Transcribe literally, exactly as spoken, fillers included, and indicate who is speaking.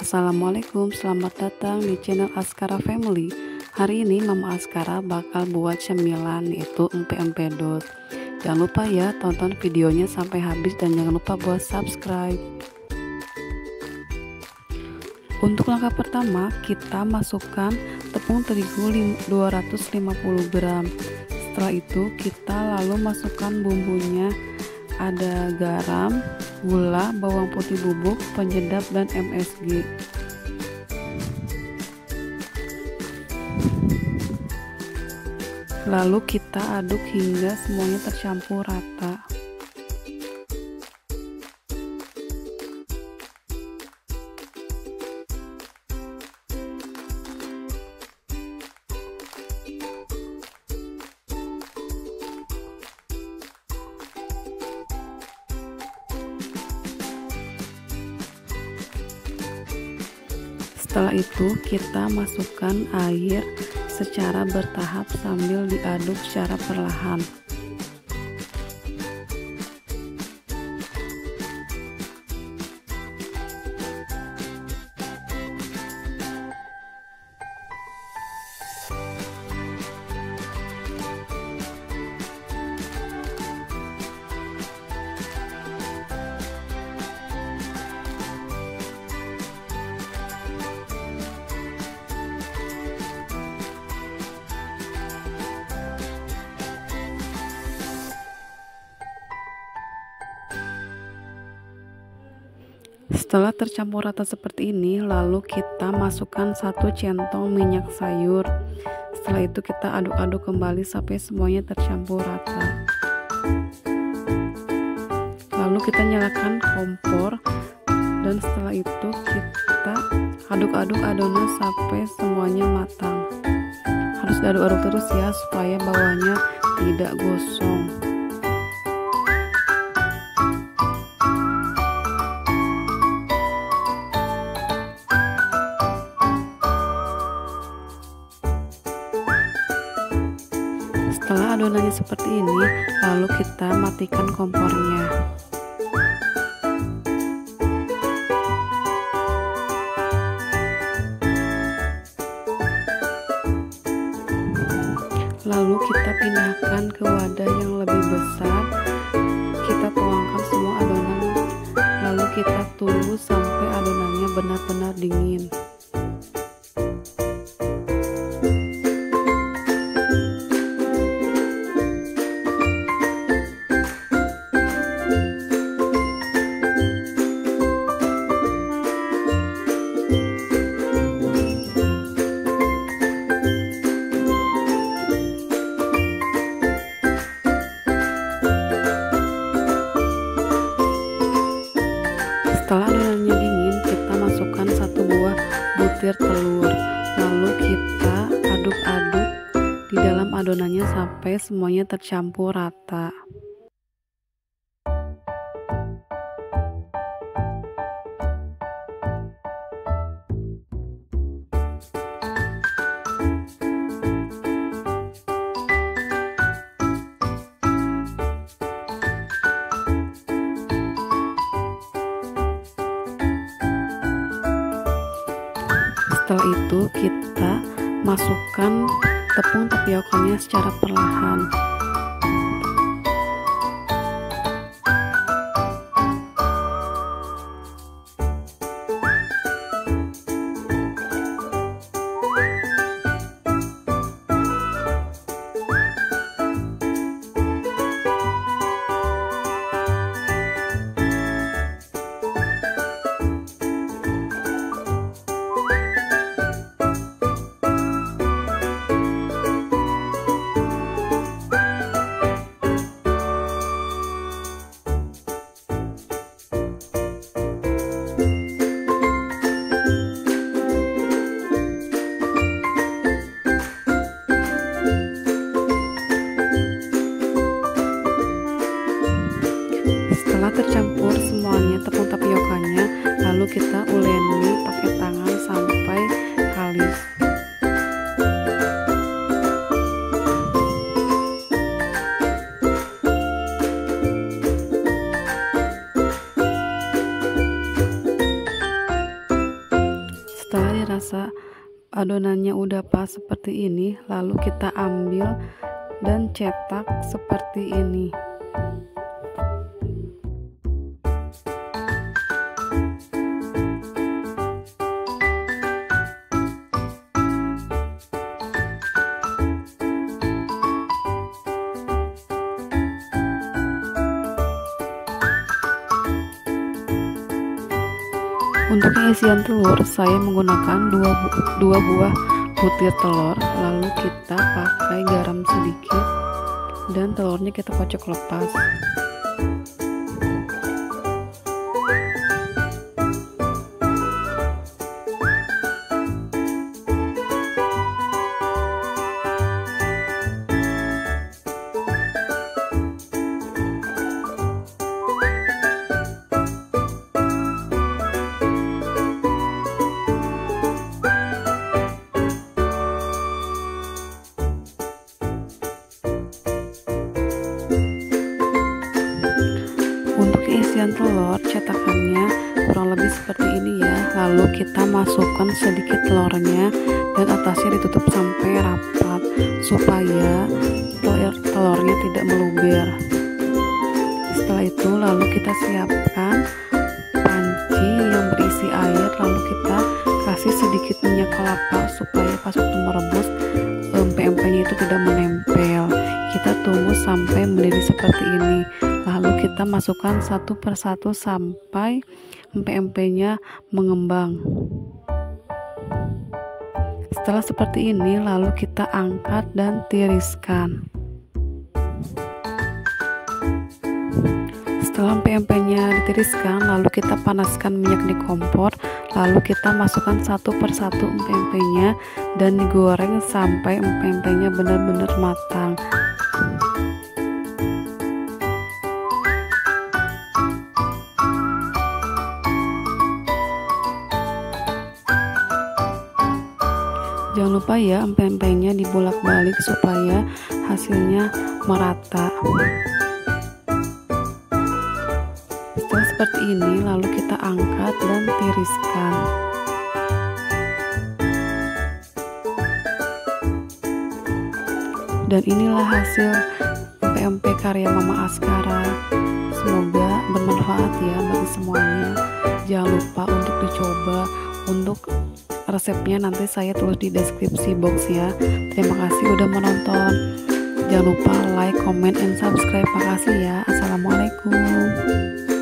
Speaker 1: Assalamualaikum, selamat datang di channel Askara Family. Hari ini Mama Askara bakal buat cemilan yaitu empek-empek dot. Jangan lupa ya tonton videonya sampai habis dan jangan lupa buat subscribe. Untuk langkah pertama kita masukkan tepung terigu dua ratus lima puluh gram. Setelah itu kita lalu masukkan bumbunya, ada garam, gula, bawang putih bubuk, penyedap, dan M S G. Lalu kita aduk hingga semuanya tercampur rata. Setelah itu kita masukkan air secara bertahap sambil diaduk secara perlahan. Setelah tercampur rata seperti ini, lalu kita masukkan satu centong minyak sayur. Setelah itu kita aduk-aduk kembali sampai semuanya tercampur rata. Lalu kita nyalakan kompor dan setelah itu kita aduk-aduk adonan sampai semuanya matang. Harus diaduk-aduk terus ya supaya bawahnya tidak gosong. Setelah adonannya seperti ini, lalu kita matikan kompornya. Lalu kita pindahkan ke wadah yang lebih besar. Kita tuangkan semua adonan, lalu kita tunggu sampai adonannya benar-benar dingin. Setelah adonannya dingin, kita masukkan satu buah butir telur. Lalu kita aduk-aduk di dalam adonannya sampai semuanya tercampur rata. Setelah itu kita masukkan tepung tapiokannya secara perlahan. Setelah dirasa adonannya udah pas seperti ini, lalu kita ambil dan cetak seperti ini. Untuk isian telur, saya menggunakan dua, bu dua buah butir telur, lalu kita pakai garam sedikit dan telurnya kita kocok lepas. Untuk isian telur, cetakannya kurang lebih seperti ini ya. Lalu kita masukkan sedikit telurnya dan atasnya ditutup sampai rapat supaya telur telurnya tidak meluber. Setelah itu lalu kita siapkan panci yang berisi air, lalu kita kasih sedikit minyak kelapa supaya pas waktu merebus pempek-nya itu tidak menempel. Kita tunggu sampai mendidih seperti ini. Lalu kita masukkan satu persatu sampai empek-empeknya mengembang. Setelah seperti ini, lalu kita angkat dan tiriskan. Setelah empek-empeknya ditiriskan, lalu kita panaskan minyak di kompor. Lalu kita masukkan satu persatu empek-empeknya dan digoreng sampai empek-empeknya benar-benar matang. Jangan lupa ya empek-empeknya dibolak-balik supaya hasilnya merata. Setelah seperti ini lalu kita angkat dan tiriskan. Dan inilah hasil empek-empek karya Mama Askara. Semoga bermanfaat ya bagi semuanya. Jangan lupa untuk dicoba. Untuk resepnya nanti saya tulis di deskripsi box ya. Terima kasih udah menonton. Jangan lupa like, comment, and subscribe. Makasih ya. Assalamualaikum.